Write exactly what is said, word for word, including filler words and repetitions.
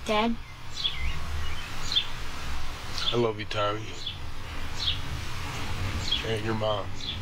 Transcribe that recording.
Dad? I love you, Tommy. And your mom.